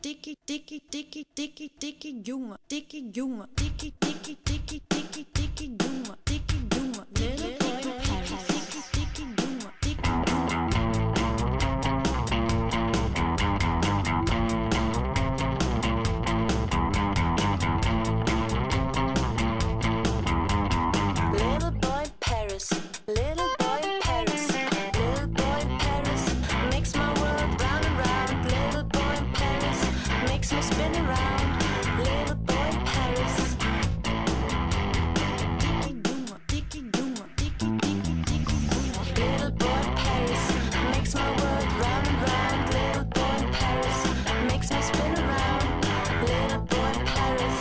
Junge, dicke Junge, dicke Junge, dicke Junge, little boy in Paris, dicke Junge, dicke little boy in Paris, little boy in Paris, little boy in Paris, makes my world round and round. Little boy in Paris, makes me spin around. Little boy in Paris. Dickie Junge, dickie little boy in Paris, makes my world round and round. Little boy in Paris, makes me spin around. Little boy in Paris.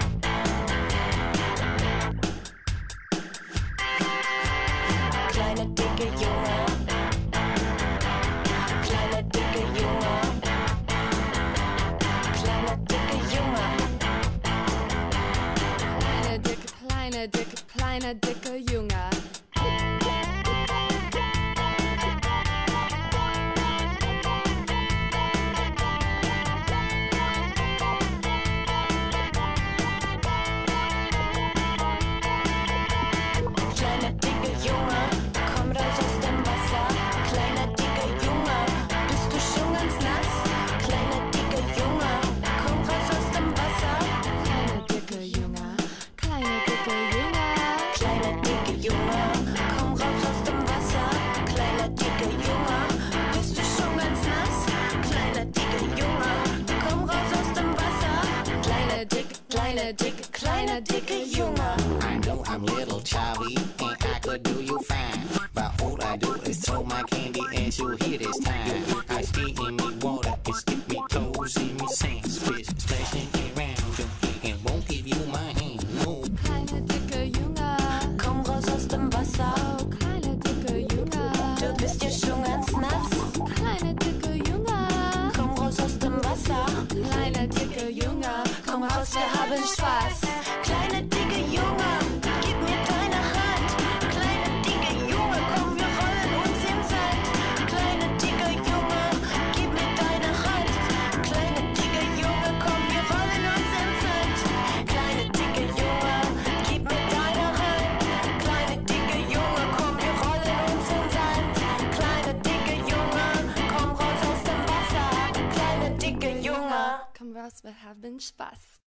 Kleiner dicke Junge, kleiner dicke Junge, kleiner dicke Junge, kleiner dicke Junge. kleiner dicke Junge, komm raus aus dem Wasser. Kleiner dicke Junge, bist du schon ganz nass? Kleiner dicke Junge, komm raus aus dem Wasser. Kleiner dicke Junge, kleiner dicke Junge. Kleiner dicke Junge, komm raus aus dem Wasser. Kleiner dicke Junge, bist du schon ganz nass? Kleiner dicke Junge, komm raus aus dem Wasser. Kleiner dicke Junge. I know I'm little chubby and I could do you fine, but all I do is throw my candy at you here this time. I stay in me water and stick me toes in me sand, splashing around your head and won't give you my hand. No. Kleiner dicke Junge, Komm raus aus dem Wasser. oh kleiner dicke Junge. Du bist ja schon ganz nass. Kleiner dicke Junge, Komm raus aus dem Wasser. kleiner dicke Junge. Komm raus, wir haben Spaß. Kleiner dicke Junge, gib mir deine Hand. Kleiner dicke Junge, komm, wir rollen uns im Sand. Kleiner dicke Junge, gib mir deine Hand. Kleiner dicke Junge, komm, wir rollen uns im Sand. Kleiner dicke Junge, gib mir deine Hand. Kleiner dicke Junge, komm, wir rollen uns im Sand. Kleiner dicke Junge, komm raus aus dem Wasser. Kleiner dicke Junge. Komm raus, wir haben Spaß.